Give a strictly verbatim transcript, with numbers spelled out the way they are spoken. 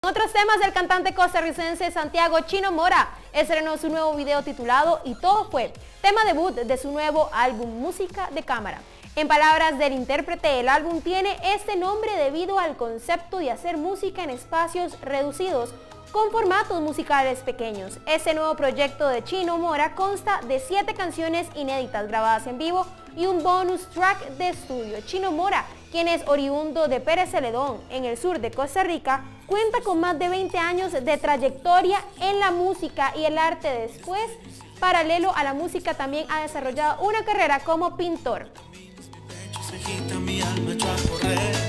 En otros temas, el cantante costarricense Santiago Chino Mora estrenó su nuevo video titulado Y Todo Fue, tema debut de su nuevo álbum Música de Cámara. En palabras del intérprete, el álbum tiene este nombre debido al concepto de hacer música en espacios reducidos con formatos musicales pequeños. Este nuevo proyecto de Chino Mora consta de siete canciones inéditas grabadas en vivo y un bonus track de estudio. Chino Mora, quien es oriundo de Pérez Celedón, en el sur de Costa Rica, cuenta con más de veinte años de trayectoria en la música y el arte. Después, paralelo a la música, también ha desarrollado una carrera como pintor. Mi alma echó a correr.